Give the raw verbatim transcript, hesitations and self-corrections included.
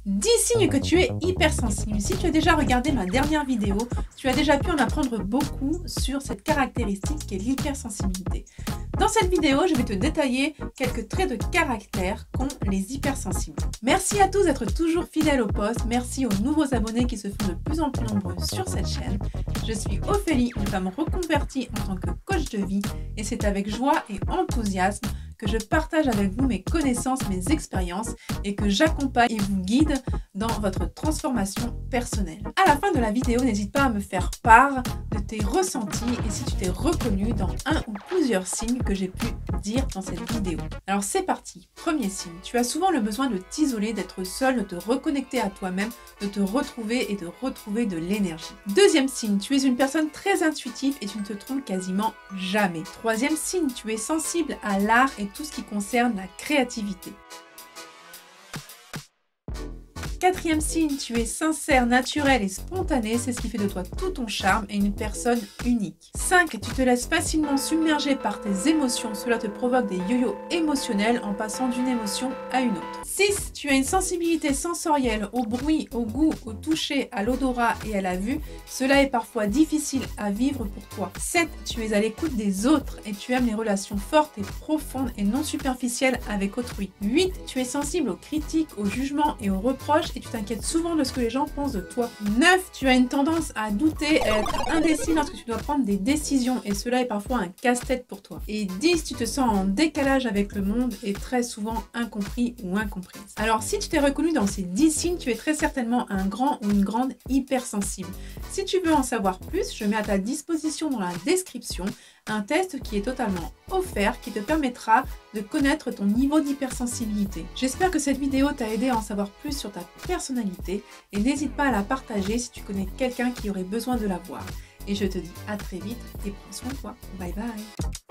dix signes que tu es hypersensible. Si tu as déjà regardé ma dernière vidéo, tu as déjà pu en apprendre beaucoup sur cette caractéristique qui est l'hypersensibilité. Dans cette vidéo, je vais te détailler quelques traits de caractère qu'ont les hypersensibles. Merci à tous d'être toujours fidèles au poste. Merci aux nouveaux abonnés qui se font de plus en plus nombreux sur cette chaîne. Je suis Ophélie, une femme reconvertie en tant que coach de vie, et c'est avec joie et enthousiasme que je partage avec vous mes connaissances, mes expériences et que j'accompagne et vous guide dans votre transformation personnelle. À la fin de la vidéo, n'hésite pas à me faire part de tes ressentis et si tu t'es reconnu dans un ou plusieurs signes que j'ai pu dire dans cette vidéo. Alors c'est parti. Premier signe, tu as souvent le besoin de t'isoler, d'être seul, de te reconnecter à toi-même, de te retrouver et de retrouver de l'énergie. Deuxième signe, tu es une personne très intuitive et tu ne te trompes quasiment jamais. Troisième signe, tu es sensible à l'art et tout ce qui concerne la créativité. Quatrième signe, tu es sincère, naturel et spontané, c'est ce qui fait de toi tout ton charme et une personne unique. cinq. Tu te laisses facilement submerger par tes émotions, cela te provoque des yo-yo émotionnels en passant d'une émotion à une autre. six. Tu as une sensibilité sensorielle au bruit, au goût, au toucher, à l'odorat et à la vue, cela est parfois difficile à vivre pour toi. sept. Tu es à l'écoute des autres et tu aimes les relations fortes et profondes et non superficielles avec autrui. huit. Tu es sensible aux critiques, aux jugements et aux reproches et tu t'inquiètes souvent de ce que les gens pensent de toi. neuf. Tu as une tendance à douter, à être indécis lorsque tu dois prendre des décisions et cela est parfois un casse-tête pour toi. Et dix. Tu te sens en décalage avec le monde et très souvent incompris ou incomprise. Alors si tu t'es reconnu dans ces dix signes, tu es très certainement un grand ou une grande hypersensible. Si tu veux en savoir plus, je mets à ta disposition dans la description un test qui est totalement offert qui te permettra de connaître ton niveau d'hypersensibilité. J'espère que cette vidéo t'a aidé à en savoir plus sur ta personnalité et n'hésite pas à la partager si tu connais quelqu'un qui aurait besoin de la voir. Et je te dis à très vite et prends soin de toi. Bye bye.